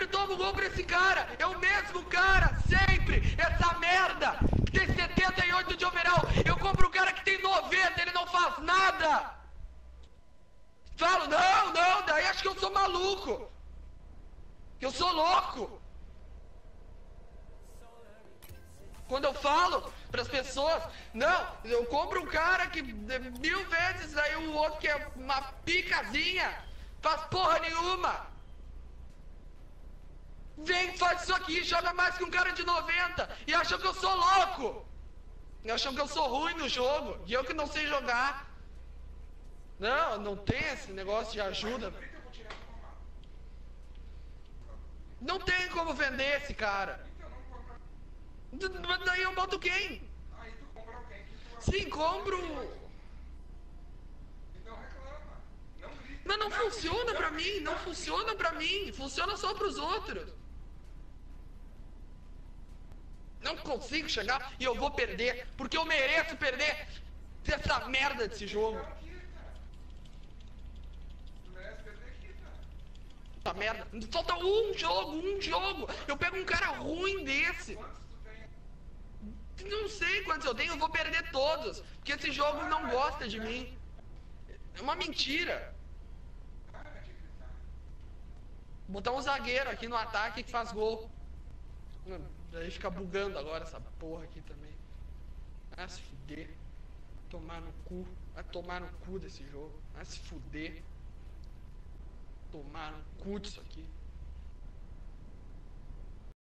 sempre tomo gol pra esse cara. É o mesmo cara, sempre. Essa merda que tem 78 de overall. Eu compro um cara que tem 90, ele não faz nada. Falo, não, daí acho que eu sou maluco. Que eu sou louco. Quando eu falo pras pessoas, não, eu compro um cara que 1000 vezes, aí o outro que é uma picazinha, faz porra nenhuma. Vem, faz isso aqui, joga mais que um cara de 90 e acham que eu sou louco. E acham que eu sou ruim no jogo, e eu que não sei jogar. Não tem esse negócio de ajuda. Não tem como vender esse cara. Daí eu boto quem? Sim, compro. Mas não funciona pra mim, não funciona pra mim. Funciona só pros outros. Não consigo chegar e eu vou perder, porque eu mereço perder essa merda desse jogo. Essa merda. Falta um jogo. Eu pego um cara ruim desse. Não sei quantos eu tenho, eu vou perder todos. Porque esse jogo não gosta de mim. É uma mentira. Botar um zagueiro aqui no ataque que faz gol. Aí fica bugando agora essa porra aqui também. Ah, se fuder. Tomar no cu. Vai tomar no cu desse jogo. Vai se fuder. Tomar no cu disso aqui.